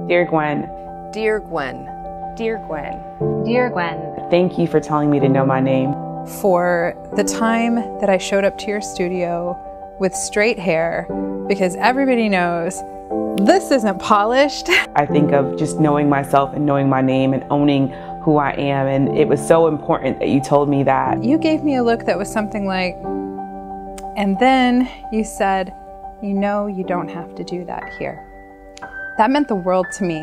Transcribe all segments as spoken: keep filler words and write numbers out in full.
Dear Gwen. Dear Gwen. Dear Gwen. Dear Gwen. Thank you for telling me to know my name. For the time that I showed up to your studio with straight hair, because everybody knows this isn't polished. I think of just knowing myself and knowing my name and owning who I am, and it was so important that you told me that. You gave me a look that was something like, and then you said, you know you don't have to do that here. That meant the world to me.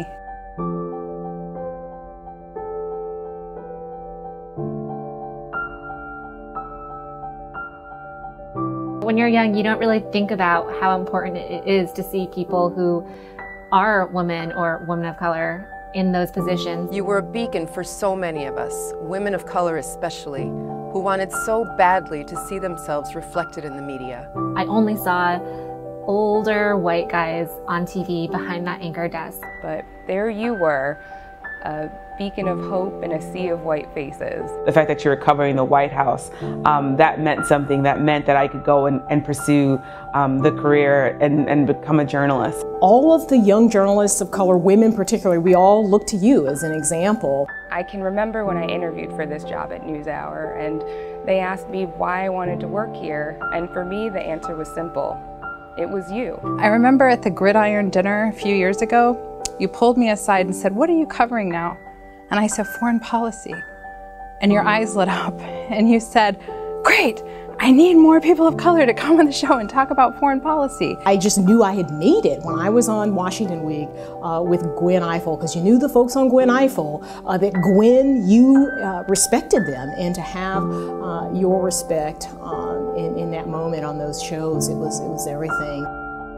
When you're young, you don't really think about how important it is to see people who are women or women of color in those positions. You were a beacon for so many of us, women of color especially, who wanted so badly to see themselves reflected in the media. I only saw older white guys on T V behind that anchor desk. But there you were, a beacon of hope in a sea of white faces. The fact that you were covering the White House, um, that meant something. That meant that I could go and, and pursue um, the career and, and become a journalist. All of the young journalists of color, women particularly, we all look to you as an example. I can remember when I interviewed for this job at NewsHour, and they asked me why I wanted to work here, and for me the answer was simple. It was you. I remember at the Gridiron dinner a few years ago, you pulled me aside and said, "What are you covering now?" And I said, "Foreign policy." And your eyes lit up and you said, "Great, I need more people of color to come on the show and talk about foreign policy." I just knew I had made it when I was on Washington Week uh, with Gwen Ifill, because you knew the folks on Gwen Ifill, uh, that Gwen, you uh, respected them, and to have uh, your respect uh, in, in that moment on those shows, it was, it was everything.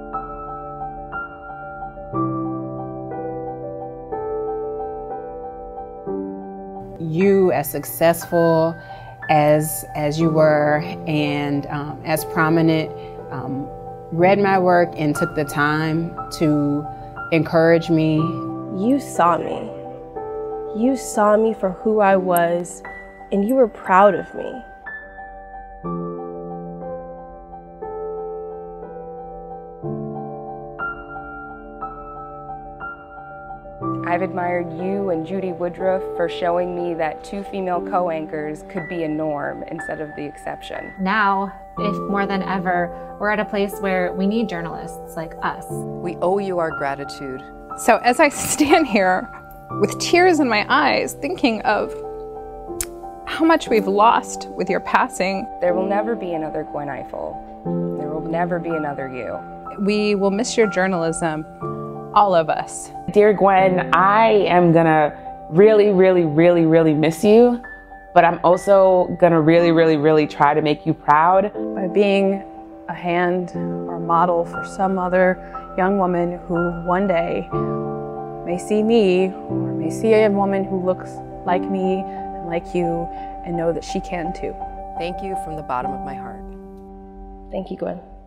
You, as successful as as you were, and um, as prominent, um, read my work and took the time to encourage me. You saw me. You saw me for who I was, and you were proud of me. I've admired you and Judy Woodruff for showing me that two female co-anchors could be a norm instead of the exception. Now, if more than ever, we're at a place where we need journalists like us. We owe you our gratitude. So as I stand here with tears in my eyes, thinking of how much we've lost with your passing. There will never be another Gwen Ifill. There will never be another you. We will miss your journalism, all of us. Dear Gwen, I am gonna really, really, really, really miss you, but I'm also gonna really, really, really try to make you proud. By being a hand or model for some other young woman who one day may see me, or may see a woman who looks like me and like you, and know that she can too. Thank you from the bottom of my heart. Thank you, Gwen.